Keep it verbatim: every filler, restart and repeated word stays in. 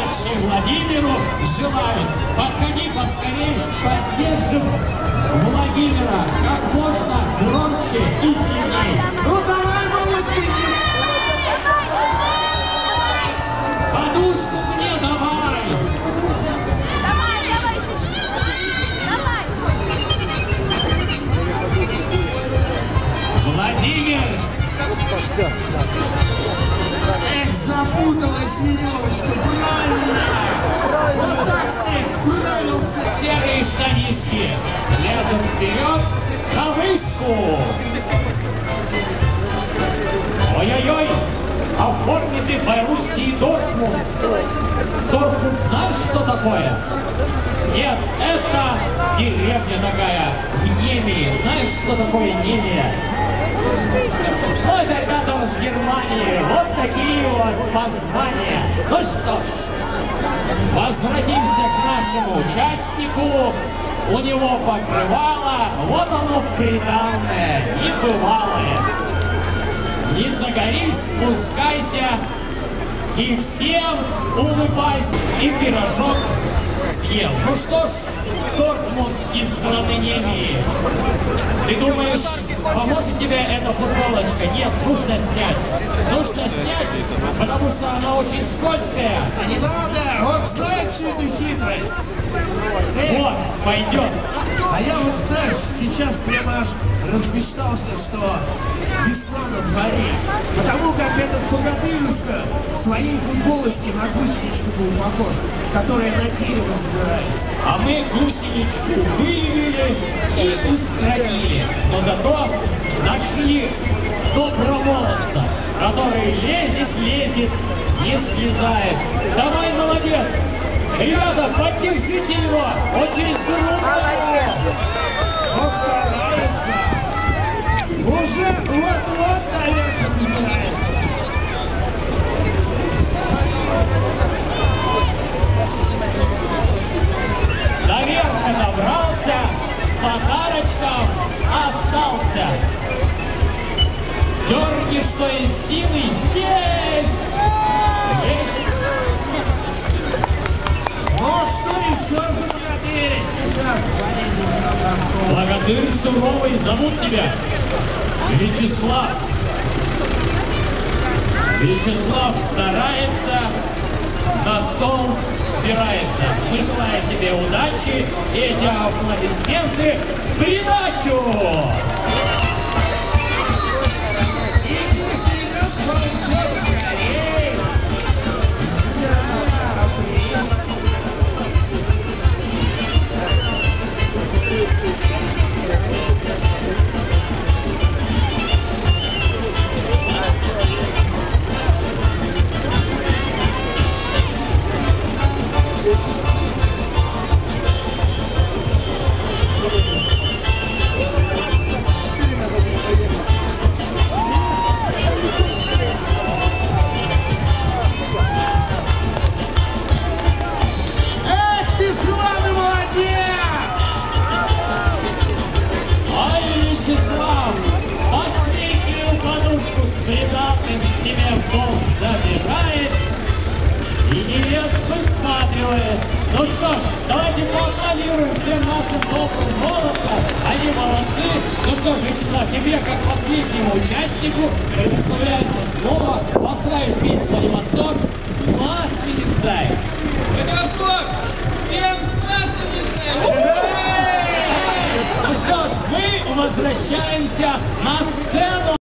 удачи Владимиру желают. Подходи поскорей, поддержим Владимира как можно громче и сильней. Ну давай, молодцы! Подушку мне давай! Давай, давай! Давай! Владимир! Эх, запуталась веревочка, правильно! Вот так с ней справился! Серые штанишки лезут вперед на вышку. Ой-ой-ой, а в форме ты Боруссии Дортмунд. Дортмунд знаешь, что такое? Нет, это деревня такая в Немии. Знаешь, что такое Немия? Ну, это рядом с Германией. Вот такие вот познания. Ну что ж, возвратимся к нашему участнику. У него покрывало, вот оно приданное, небывалое. Не загорись, спускайся и всем улыбайся. И пирожок съел. Ну что ж, Дортмунд из страны Немии. Ты думаешь, поможет тебе эта футболочка? Нет, нужно снять. Нужно снять, потому что она очень скользкая. Да не надо, он знает всю эту хитрость. Эй, Вот, пойдет. а я вот, знаешь, сейчас прямо аж размечтался, что весна на дворе. Потому как этот богатырюшка в своей футболочке на гусеничку был похож, которая на дерево забирается. А мы гусеничку выявили и устранили. Но зато нашли добромолодца, который лезет, лезет, не слезает. Давай, молодец! Ребята, поддержите его! Очень трудно! Он старается. Уже вот-вот, наверное, забирается. Наверх добрался, с подарочком остался. Дерни, что из силы, есть! Есть! Ну что еще за богатырь сейчас полезет на стол? Богатырь суровый, зовут тебя Вячеслав. Вячеслав старается, на стол спирается. Мы желаем тебе удачи, и эти аплодисменты в придачу! С приданным к себе в дом забирает и невест высматривает. Ну что ж, давайте поаплодируем всем нашим добрым молодцам. Они молодцы. Ну что ж, Вячеслав, тебе, как последнему участнику, предоставляется слово поздравить весь Владивосток с Масленицей. Владивосток! Всем с Масленицей! Ну что ж, мы возвращаемся на сцену.